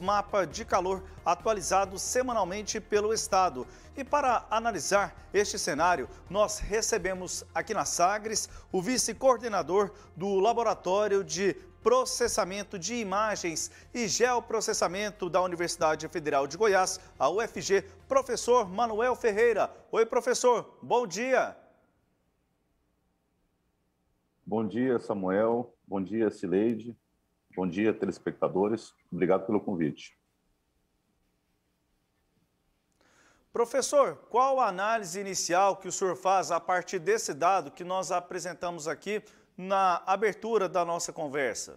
mapa de calor atualizado semanalmente pelo Estado. E para analisar este cenário, nós recebemos aqui na Sagres o vice-coordenador do Laboratório de Processamento de Imagens e Geoprocessamento da Universidade Federal de Goiás, a UFG, professor Manuel Ferreira. Oi, professor, bom dia. Bom dia, Samuel. Bom dia, Cileide. Bom dia, telespectadores. Obrigado pelo convite. Professor, qual a análise inicial que o senhor faz a partir desse dado que nós apresentamos aqui na abertura da nossa conversa?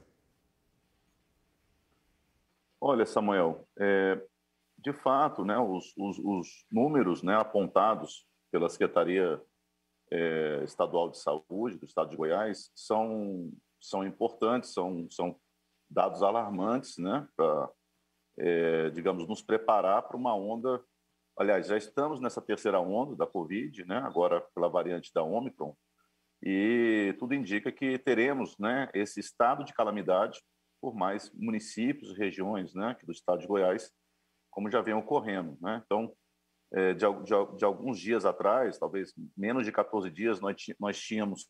Olha, Samuel, de fato, né, os números, né, apontados pela Secretaria Estadual de Saúde do Estado de Goiás são importantes, são dados alarmantes, né, para, digamos, nos preparar para uma onda. Aliás, já estamos nessa terceira onda da Covid, né, agora pela variante da Ômicron, e tudo indica que teremos, né, esse estado de calamidade por mais municípios e regiões, né, aqui do Estado de Goiás, como já vem ocorrendo, né? Então, de alguns dias atrás, talvez menos de 14 dias, nós tínhamos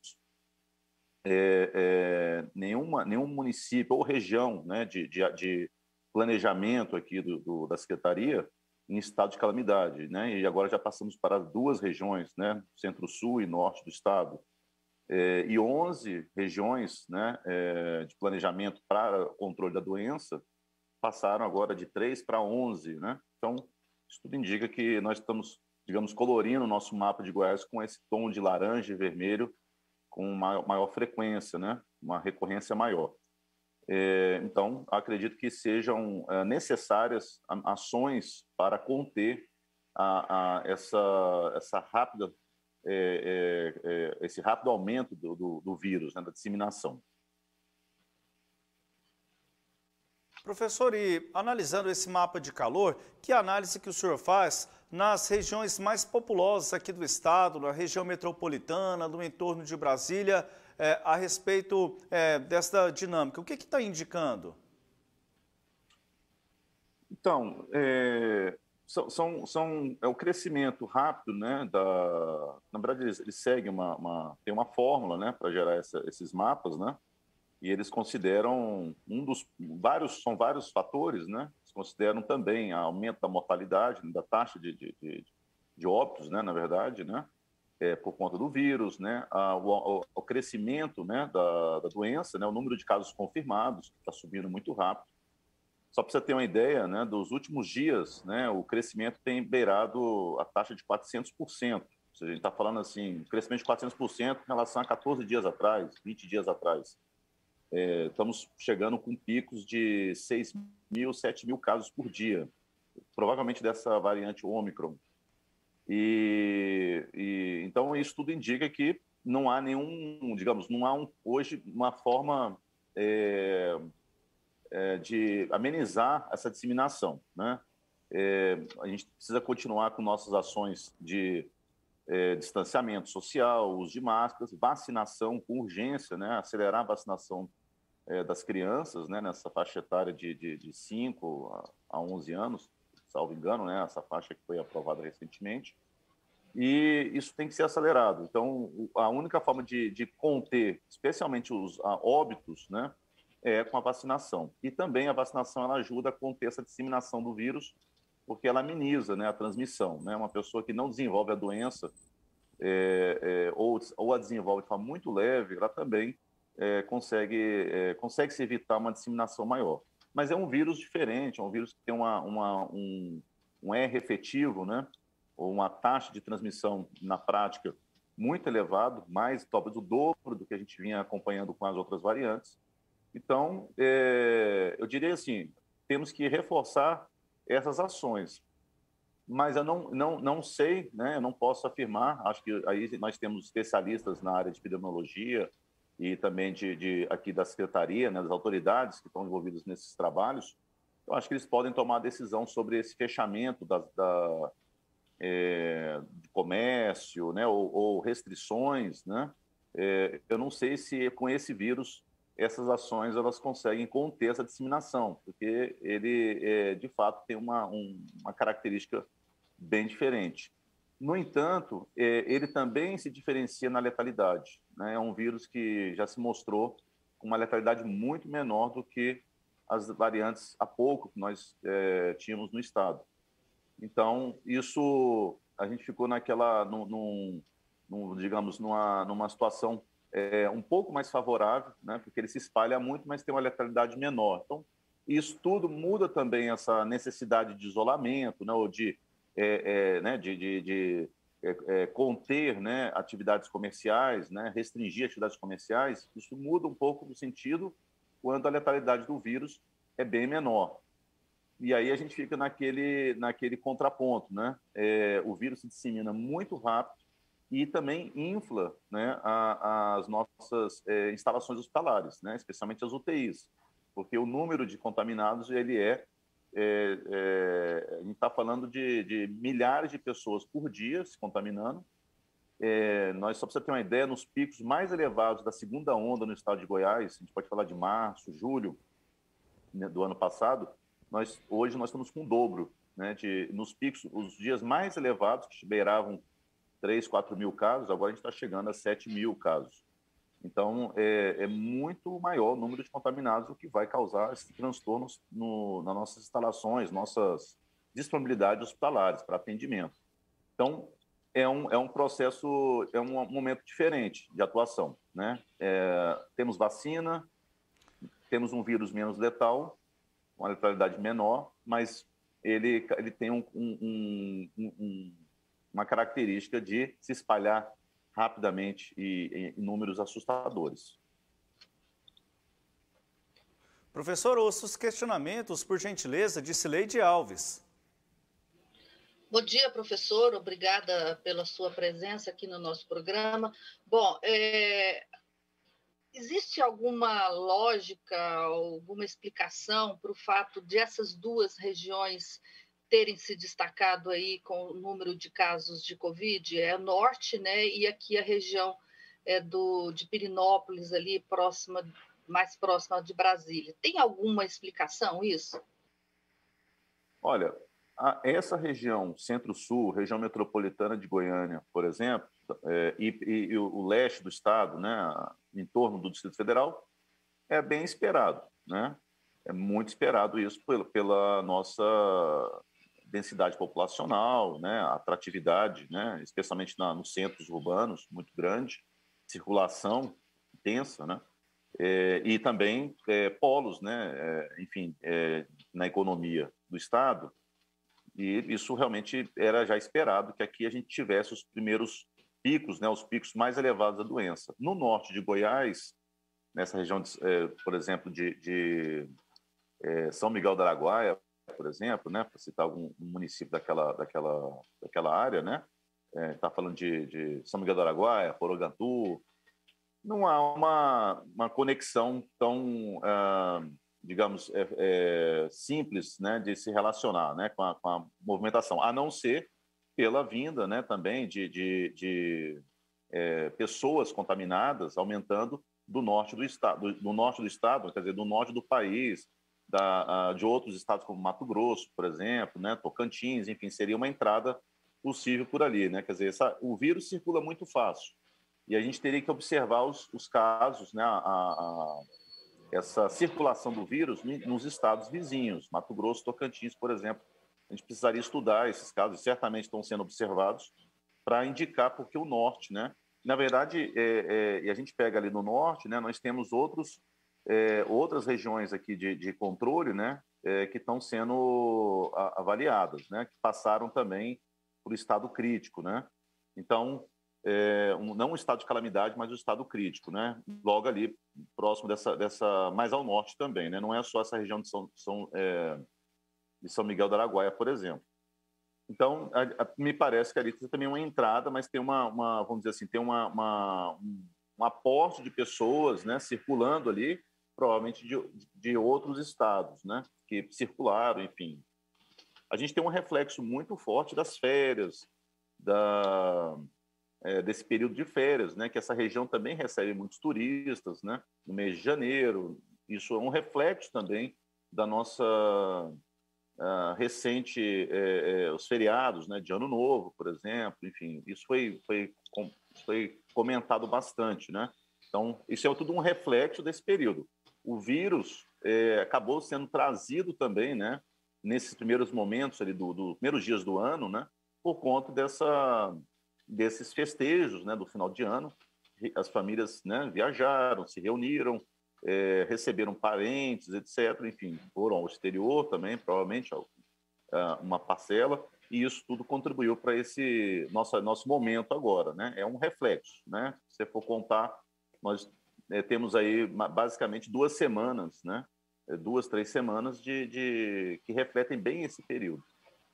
nenhum município ou região, né, de planejamento aqui da Secretaria em estado de calamidade, né? E agora já passamos para duas regiões, né, centro-sul e norte do estado, e 11 regiões, né, de planejamento para o controle da doença passaram agora de 3 para 11, né? Então, isso tudo indica que nós estamos, digamos, colorindo o nosso mapa de Goiás com esse tom de laranja e vermelho com maior frequência, né? Uma recorrência maior. Então, acredito que sejam necessárias ações para conter essa rápida, esse rápido aumento do vírus, né? Da disseminação. Professor, e analisando esse mapa de calor, que análise que o senhor faz nas regiões mais populosas aqui do estado, na região metropolitana, no entorno de Brasília, a respeito dessa dinâmica? O que está indicando? Então, é o crescimento rápido, né? Na verdade, eles seguem tem uma fórmula, né, para gerar esses mapas, né? E eles consideram são vários fatores, né? Eles consideram também aumento da mortalidade, da taxa de óbitos, né? Na verdade, né? Por conta do vírus, né? O crescimento, né? Da doença, né? O número de casos confirmados que está subindo muito rápido. Só para você ter uma ideia, né? Dos últimos dias, né? O crescimento tem beirado a taxa de 400%. Ou seja, a gente está falando assim, crescimento de 400% em relação a 14 dias atrás, 20 dias atrás. Estamos chegando com picos de 6 mil, 7 mil casos por dia, provavelmente dessa variante Ômicron. Então, isso tudo indica que não há digamos, não há hoje uma forma de amenizar essa disseminação, né? A gente precisa continuar com nossas ações de distanciamento social, uso de máscaras, vacinação com urgência, né? Acelerar a vacinação das crianças, né, nessa faixa etária de 5 a 11 anos, salvo engano, né, essa faixa que foi aprovada recentemente, e isso tem que ser acelerado. Então, a única forma de conter, especialmente os óbitos, né, é com a vacinação. E também a vacinação ela ajuda a conter essa disseminação do vírus, porque ela ameniza, né, a transmissão. Né? Uma pessoa que não desenvolve a doença ou a desenvolve de forma muito leve, ela também consegue se evitar uma disseminação maior. Mas é um vírus diferente, é um vírus que tem um R efetivo, né? Ou uma taxa de transmissão na prática muito elevado, mais talvez o dobro do que a gente vinha acompanhando com as outras variantes. Então, eu diria assim, temos que reforçar essas ações. Mas eu não sei, né? Eu não posso afirmar, acho que aí nós temos especialistas na área de epidemiologia, e também aqui da Secretaria, né, das autoridades que estão envolvidas nesses trabalhos, eu acho que eles podem tomar decisão sobre esse fechamento de comércio, né, ou restrições, né? Eu não sei se com esse vírus essas ações elas conseguem conter essa disseminação, porque ele, de fato, tem uma característica bem diferente. No entanto, ele também se diferencia na letalidade, né? É um vírus que já se mostrou com uma letalidade muito menor do que as variantes há pouco que nós tínhamos no estado. Então, isso a gente ficou digamos, numa situação um pouco mais favorável, né? Porque ele se espalha muito, mas tem uma letalidade menor. Então, isso tudo muda também essa necessidade de isolamento, né? Ou conter, né, atividades comerciais, né? Restringir atividades comerciais. Isso muda um pouco do sentido quando a letalidade do vírus é bem menor. E aí a gente fica naquele contraponto, né? O vírus se dissemina muito rápido e também infla, né, as nossas instalações hospitalares, né, especialmente as UTIs, porque o número de contaminados a gente está falando de milhares de pessoas por dia se contaminando. Nós, só para você ter uma ideia, nos picos mais elevados da segunda onda no estado de Goiás, a gente pode falar de março, julho, né, do ano passado, hoje nós estamos com o dobro, né, nos picos, os dias mais elevados, que beiravam 3, 4 mil casos, agora a gente está chegando a 7 mil casos. Então, é muito maior o número de contaminados, o que vai causar esses transtornos nas nossas instalações, nossas disponibilidades hospitalares para atendimento. Então, é um processo, é um momento diferente de atuação, né? Temos vacina, temos um vírus menos letal, uma letalidade menor, mas ele tem uma característica de se espalhar rapidamente e em números assustadores. Professor, ouço os questionamentos, por gentileza, de Cileide Alves. Bom dia, professor. Obrigada pela sua presença aqui no nosso programa. Bom, existe alguma lógica, alguma explicação para o fato de essas duas regiões terem se destacado aí com o número de casos de Covid? É o norte, né? E aqui a região de Pirenópolis, ali mais próxima de Brasília. Tem alguma explicação isso? Olha, essa região centro-sul, região metropolitana de Goiânia, por exemplo, e o leste do estado, né, em torno do Distrito Federal, é bem esperado, né? É muito esperado isso pela nossa densidade populacional, né, atratividade, né, especialmente nos centros urbanos, muito grande, circulação intensa, né, e também polos, né, enfim, na economia do estado. E isso realmente era já esperado que aqui a gente tivesse os primeiros picos, né, os picos mais elevados da doença. No norte de Goiás, nessa região, por exemplo, de São Miguel do Araguaia, por exemplo, né, para citar algum município daquela área, né, está falando de São Miguel do Araguaia, Porogantu, não há uma conexão tão, digamos, simples, né, de se relacionar, né, com a movimentação, a não ser pela vinda, né, também de pessoas contaminadas aumentando do norte do estado, quer dizer, do norte do país, de outros estados como Mato Grosso, por exemplo, né, Tocantins, enfim, seria uma entrada possível por ali, né? Quer dizer, o vírus circula muito fácil e a gente teria que observar os casos, né, essa circulação do vírus nos estados vizinhos, Mato Grosso, Tocantins, por exemplo. A gente precisaria estudar esses casos, certamente estão sendo observados, para indicar porque o norte, né? Na verdade, e a gente pega ali no norte, né, nós temos outras regiões aqui de controle, né, que estão sendo avaliadas, né, que passaram também por estado crítico, né. Então, não um estado de calamidade, mas o estado crítico, né, logo ali próximo dessa mais ao norte também, né, não é só essa região de São Miguel do Araguaia, por exemplo. Então, me parece que ali tem também uma entrada, mas tem vamos dizer assim, tem um aporte de pessoas, né, circulando ali, provavelmente de outros estados, né, que circularam, enfim. A gente tem um reflexo muito forte das férias, desse período de férias, né? Que essa região também recebe muitos turistas, né? No mês de janeiro. Isso é um reflexo também da nossa recente, os feriados, né? De Ano Novo, por exemplo. Enfim, isso foi comentado bastante, né? Então, isso é tudo um reflexo desse período. O vírus acabou sendo trazido também, né? Nesses primeiros momentos ali dos primeiros dias do ano, né? Por conta desses festejos, né? Do final de ano, as famílias, né? Viajaram, se reuniram, receberam parentes, etc. Enfim, foram ao exterior também, provavelmente uma parcela, e isso tudo contribuiu para esse nosso momento agora, né? É um reflexo, né? Se você for contar, nós temos aí basicamente 2 semanas, né? 2, 3 semanas que refletem bem esse período.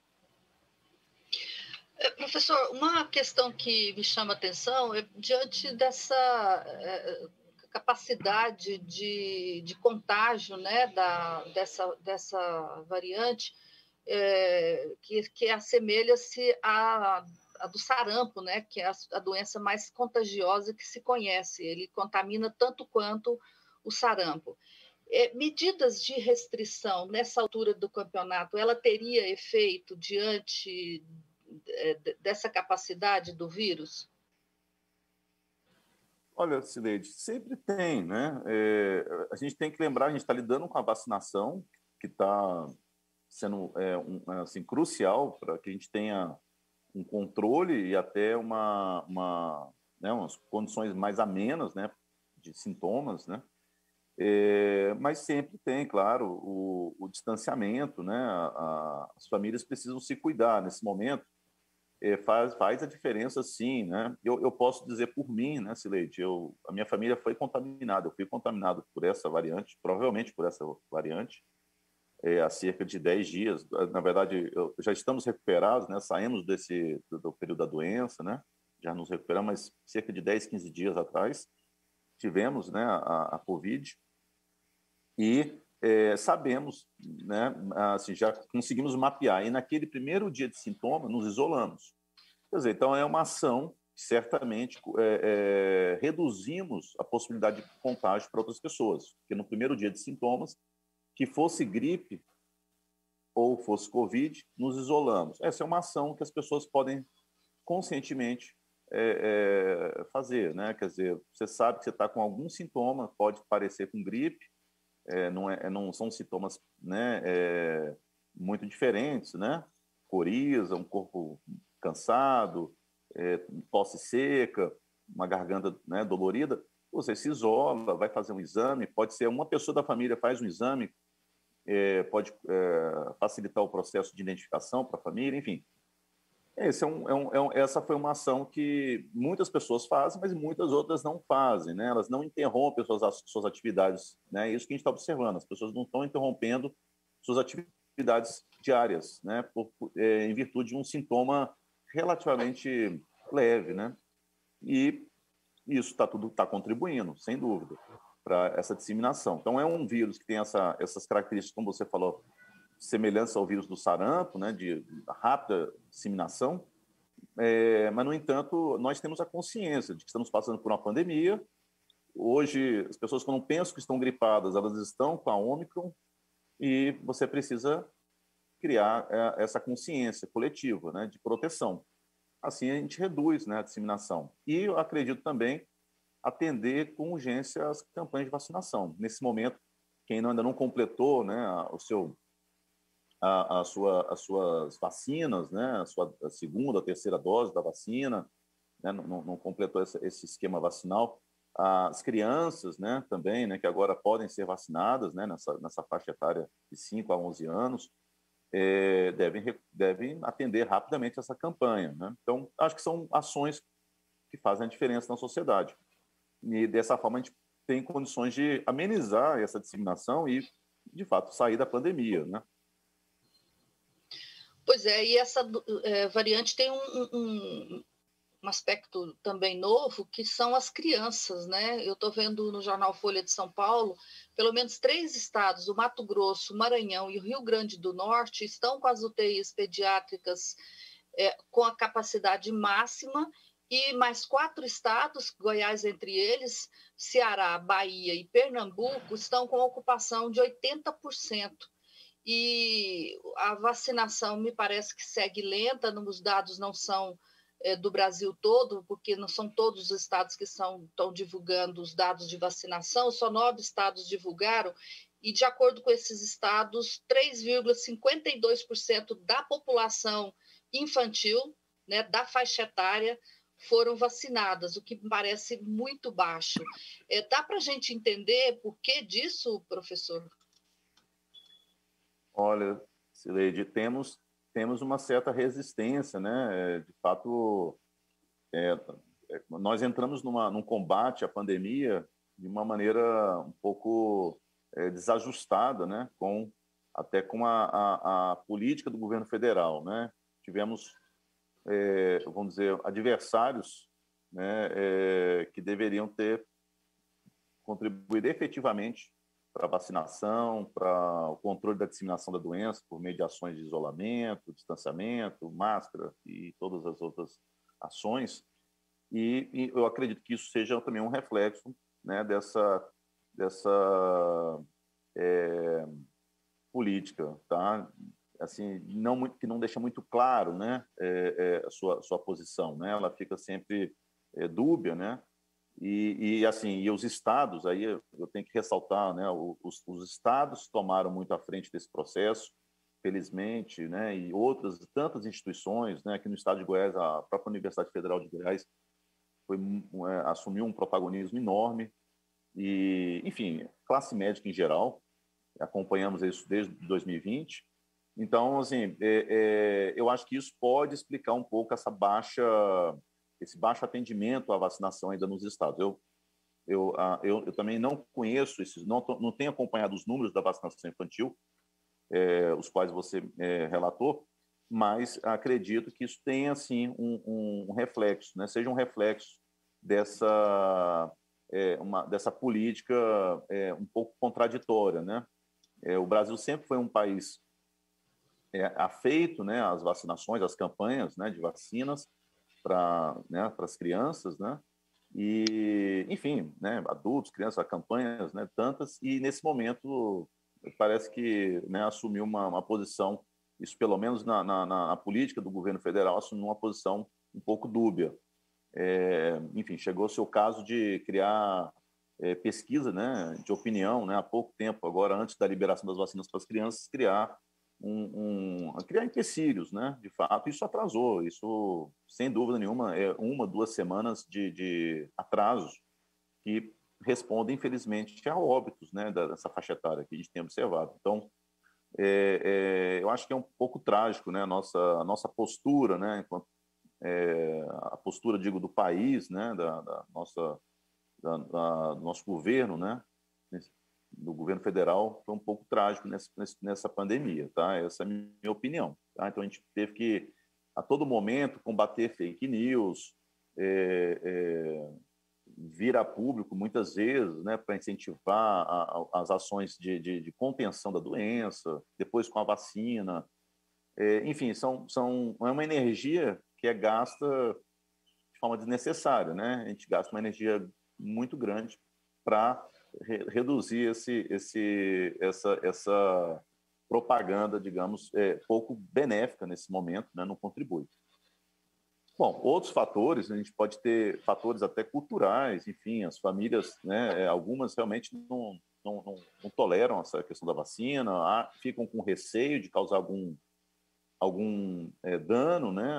Professor, uma questão que me chama a atenção é diante dessa capacidade de contágio, né, dessa variante, que assemelha-se à do sarampo, né, que é a doença mais contagiosa que se conhece. Ele contamina tanto quanto o sarampo. Medidas de restrição nessa altura do campeonato, ela teria efeito diante dessa capacidade do vírus? Olha, Cileide, sempre tem, né? A gente tem que lembrar, a gente está lidando com a vacinação, que está sendo assim, crucial para que a gente tenha um controle e até umas condições mais amenas, né, de sintomas, né? Mas sempre tem, claro, o distanciamento, né? As famílias precisam se cuidar nesse momento. Faz a diferença, sim, né? Eu posso dizer por mim, né, Cileide, a minha família foi contaminada, eu fui contaminado por essa variante, provavelmente por essa variante, há cerca de 10 dias. Na verdade, já estamos recuperados, né? Saímos do período da doença, né? Já nos recuperamos, mas cerca de 10, 15 dias atrás tivemos, né, a Covid e sabemos, né, assim, já conseguimos mapear. E naquele primeiro dia de sintoma, nos isolamos. Quer dizer, então é uma ação que certamente reduzimos a possibilidade de contágio para outras pessoas. Porque no primeiro dia de sintomas, que fosse gripe ou fosse Covid, nos isolamos. Essa é uma ação que as pessoas podem conscientemente fazer, né? Quer dizer, você sabe que você está com algum sintoma, pode parecer com gripe, não são sintomas, né, muito diferentes, né? Coriza, um corpo cansado, tosse seca, uma garganta, né, dolorida. Você se isola, vai fazer um exame, pode ser uma pessoa da família faz um exame, pode facilitar o processo de identificação para a família, enfim. Essa foi uma ação que muitas pessoas fazem, mas muitas outras não fazem, né? Elas não interrompem suas atividades, né? Isso que a gente está observando, as pessoas não estão interrompendo suas atividades diárias, né? Em virtude de um sintoma relativamente leve, né? E isso está contribuindo, sem dúvida, para essa disseminação. Então, é um vírus que tem essas características, como você falou, semelhança ao vírus do sarampo, né, de rápida disseminação, mas, no entanto, nós temos a consciência de que estamos passando por uma pandemia. Hoje, as pessoas, quando pensam que estão gripadas, elas estão com a Ômicron, e você precisa criar essa consciência coletiva, né, de proteção. Assim, a gente reduz, né, a disseminação. E eu acredito também atender com urgência as campanhas de vacinação. Nesse momento, quem ainda não completou, né, as suas vacinas, né, a segunda, a terceira dose da vacina, né, não completou esse esquema vacinal. As crianças, né, também, né, que agora podem ser vacinadas, né, nessa faixa etária de 5 a 11 anos, devem atender rapidamente essa campanha, né? Então, acho que são ações que fazem a diferença na sociedade. E, dessa forma, a gente tem condições de amenizar essa disseminação e, de fato, sair da pandemia, né? Pois é, e essa variante tem um aspecto também novo, que são as crianças, né? Eu estou vendo no jornal Folha de São Paulo, pelo menos 3 estados, o Mato Grosso, o Maranhão e o Rio Grande do Norte, estão com as UTIs pediátricas com a capacidade máxima, e mais 4 estados, Goiás entre eles, Ceará, Bahia e Pernambuco, estão com ocupação de 80%. E a vacinação me parece que segue lenta, os dados não são do Brasil todo, porque não são todos os estados que estão divulgando os dados de vacinação, só 9 estados divulgaram, e de acordo com esses estados, 3,52% da população infantil, né, da faixa etária, foram vacinadas, o que me parece muito baixo. Dá para a gente entender por que disso, professor? Olha, Cileide, temos uma certa resistência, né? De fato, nós entramos num combate à pandemia de uma maneira um pouco desajustada, né? Até com a política do governo federal, né? Tivemos, vamos dizer, adversários, né? Que deveriam ter contribuído efetivamente para a vacinação, para o controle da disseminação da doença por meio de ações de isolamento, distanciamento, máscara e todas as outras ações. E eu acredito que isso seja também um reflexo, né, dessa política, tá? Assim, que não deixa muito claro, né, a sua posição, né? Ela fica sempre dúbia, né? E os estados, aí eu tenho que ressaltar, né, os estados tomaram muito à frente desse processo, felizmente, né, e outras tantas instituições, né, aqui no estado de Goiás, a própria Universidade Federal de Goiás assumiu um protagonismo enorme, e, enfim, classe médica em geral, acompanhamos isso desde 2020. Então, assim, eu acho que isso pode explicar um pouco esse baixo atendimento à vacinação ainda nos estados. Eu também não conheço não tenho acompanhado os números da vacinação infantil, os quais você relatou, mas acredito que isso tenha, assim, um reflexo, né? Seja um reflexo dessa política um pouco contraditória, né? O Brasil sempre foi um país afeito, né, às vacinações, às campanhas, né, de vacinas para as crianças, né? E, enfim, né, adultos, crianças, campanhas, né, tantas, e nesse momento parece que, né, assumiu uma posição, isso pelo menos na política do governo federal, assumiu uma posição um pouco dúbia. Enfim, chegou-se o caso de criar pesquisa, né, de opinião, né, há pouco tempo, agora antes da liberação das vacinas para as crianças, criar empecilhos, né? De fato, isso atrasou, isso, sem dúvida nenhuma, é 1, 2 semanas de atraso que respondem, infelizmente, a óbitos, né, dessa faixa etária que a gente tem observado. Então, eu acho que é um pouco trágico, né, a nossa postura, né, enquanto, a postura, digo, do país, né, do nosso governo, né, do governo federal, foi um pouco trágico nessa pandemia, tá? Essa é a minha opinião, tá? Então, a gente teve que, a todo momento, combater fake news, vir a público, muitas vezes, né, para incentivar as ações de contenção da doença, depois com a vacina. Enfim, é uma energia que é gasta de forma desnecessária, né? A gente gasta uma energia muito grande para reduzir essa propaganda, digamos, pouco benéfica nesse momento, né? Não contribui. Bom, outros fatores, a gente pode ter fatores até culturais, enfim, as famílias, né? Algumas realmente não toleram essa questão da vacina, ficam com receio de causar algum dano, né?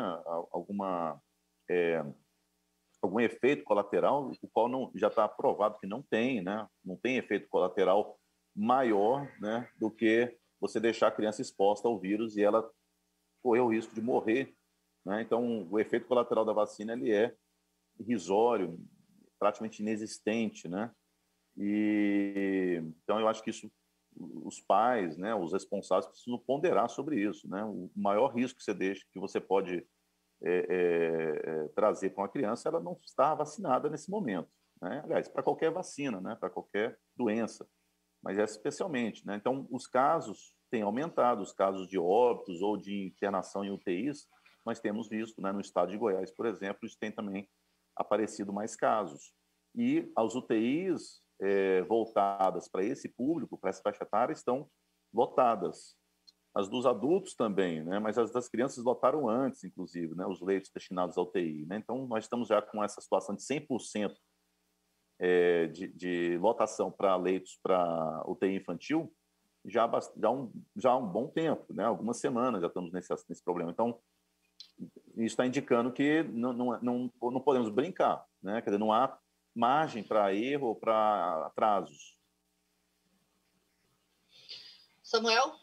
Algum efeito colateral, o qual já está provado que não tem, né? Não tem efeito colateral maior, né, do que você deixar a criança exposta ao vírus e ela correr o risco de morrer, né? Então, o efeito colateral da vacina ele é irrisório, praticamente inexistente, né? Então, eu acho que isso, os pais, né, os responsáveis precisam ponderar sobre isso, né? O maior risco que você pode trazer para uma criança, ela não está vacinada nesse momento, né? Aliás, para qualquer vacina, né? Para qualquer doença, mas especialmente, né? Então, os casos têm aumentado, os casos de óbitos ou de internação em UTIs, nós temos visto, né, no estado de Goiás, por exemplo, isso tem também aparecido mais casos. E as UTIs voltadas para esse público, para essa faixa etária, estão lotadas. As dos adultos também, né? Mas as das crianças lotaram antes, inclusive, né? Os leitos destinados à UTI. Né? Então, nós estamos já com essa situação de 100% de lotação para leitos para UTI infantil já há um bom tempo, né? Algumas semanas já estamos nesse problema. Então, isso está indicando que não podemos brincar, né? Quer dizer, não há margem para erro ou para atrasos. Samuel?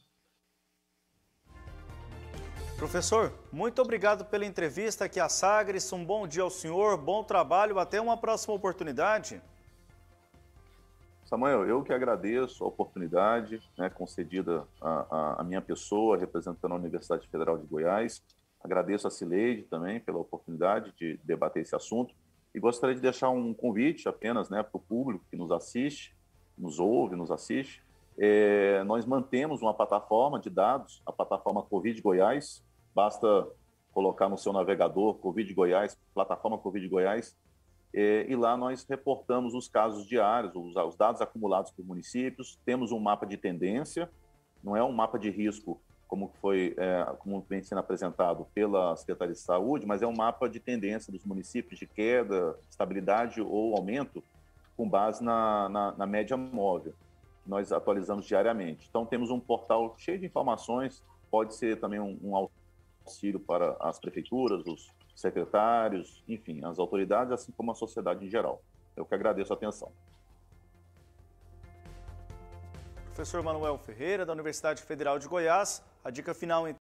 Professor, muito obrigado pela entrevista aqui à Sagres. Um bom dia ao senhor, bom trabalho, até uma próxima oportunidade. Samuel, eu que agradeço a oportunidade, né, concedida à minha pessoa, representando a Universidade Federal de Goiás. Agradeço a Cileide também pela oportunidade de debater esse assunto. E gostaria de deixar um convite apenas, né, para o público que nos assiste, nos ouve, nos assiste. Nós mantemos uma plataforma de dados, a plataforma Covid Goiás. Basta colocar no seu navegador Covid Goiás, plataforma Covid Goiás, e lá nós reportamos os casos diários, os dados acumulados por municípios. Temos um mapa de tendência, não é um mapa de risco como vem sendo apresentado pela Secretaria de Saúde, mas é um mapa de tendência dos municípios de queda, estabilidade ou aumento, com base na média móvel. Nós atualizamos diariamente. Então, temos um portal cheio de informações, pode ser também um auxílio para as prefeituras, os secretários, enfim, as autoridades, assim como a sociedade em geral. Eu que agradeço a atenção. Professor Manuel Ferreira, da Universidade Federal de Goiás, a dica final